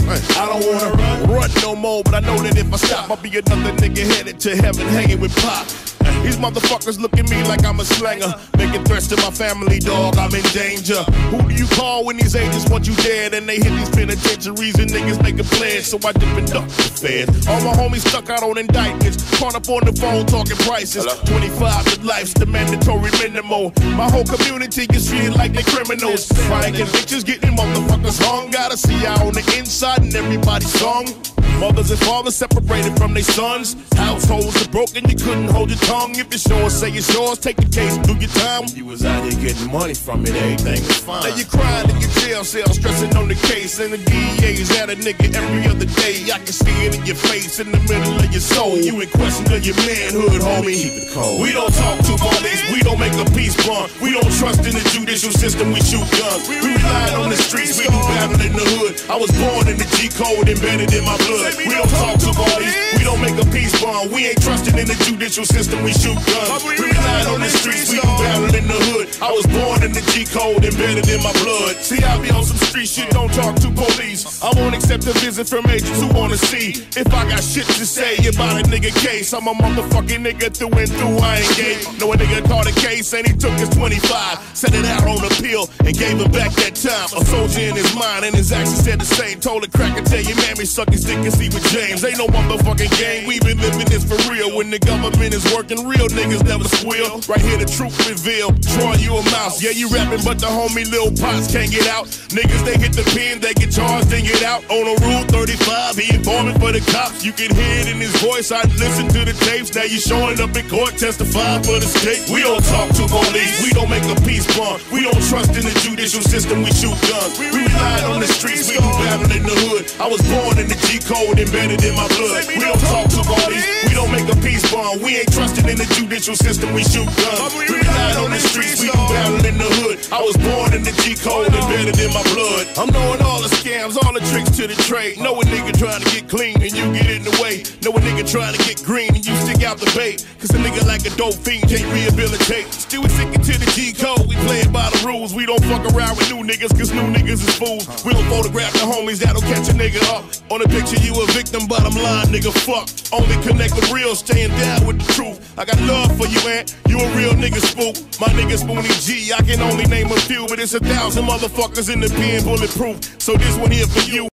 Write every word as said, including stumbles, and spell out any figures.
I don't wanna run, run no more, but I know that if I stop, I'll be another nigga headed to heaven, hanging with Pop. These motherfuckers look at me like I'm a slanger, making threats to my family, dog, I'm in danger. Who do you call when these agents want you dead? And they hit these penitentiaries and niggas make a pledge, so I dip and duck the feds. All my homies stuck out on indictments, caught up on the phone talking prices. Hello? twenty-five to life's the mandatory minimum. My whole community gets treated like they criminals. Crying convictions, getting motherfuckers hung. Gotta see out on the inside and everybody's song. Mothers and fathers separated from their sons. Households are broken, you couldn't hold your tongue. If it's yours, say it's yours, take the case, do your time. You was out here getting money from it, everything was fine. Now you crying in your jail cell, stressing on the case. And the D A's at a nigga every other day. I can see it in your face, in the middle of your soul. You in question of your manhood, homie. Keep it cold. We don't talk to police, we don't make a peace bond. We don't trust in the judicial system, we shoot guns. We rely on the streets, we do battle in the hood. I was born in the G code, embedded in my blood. We don't talk to parties, we don't make a peace bond. We ain't trusting in the judicial system, we shoot guns. We rely on the streets, we do battle in the hood. I was born in the G code, embedded in my blood. See, I be on some street shit, don't talk to police. I won't accept a visit from agents who wanna see if I got shit to say about a nigga case. I'm a motherfucking nigga through and through, I ain't gay. Know a nigga caught a case and he took his twenty-five, set it out on appeal and gave him back that time. A soldier in his mind and his actions said the same. Told a cracker, tell your mammy suck his dick and see with James. Ain't no motherfucking game, we been living this for real. When the government is working, real niggas never squeal. Right here the truth revealed, Troy, you a mouse. Yeah, you rapping, but the homie Lil Pots can't get out. Niggas, they hit the pen, they get charged, then get out. On a rule thirty-five, he informing for the cops. You can hear it in his voice, I listen to the tapes. Now you showing up in court, testifying for the state. We don't talk to police, we don't make a peace bond. We don't trust in the judicial system, we shoot guns. We rely on the streets, we do battle in the hood. I was born in the G code, embedded in my blood. We don't talk to police, we don't make a peace bond. We ain't trusting in the judicial system, we shoot guns. We rely on the streets, we do battle in the hood. I was born in the G code, embedded in my blood. I'm knowing all the scams, all the tricks to the trade. Know a nigga trying to get clean and you get in the way. Know a nigga trying to get green and you stick out the bait. Cause a nigga like a dope fiend can't rehabilitate. Still we sticking to the G code, we play it by the rules. We don't fuck around with new niggas cause new niggas is fools. We don't photograph the homies that'll catch a nigga up. On the picture you a victim, bottom line nigga fuck. Only connect with real, staying down with the truth. I got love for you, man, you a real nigga spook. My nigga Spoonie G, I can only name a few, but it's a thousand motherfuckers in the pen bulletproof. So this one here for you.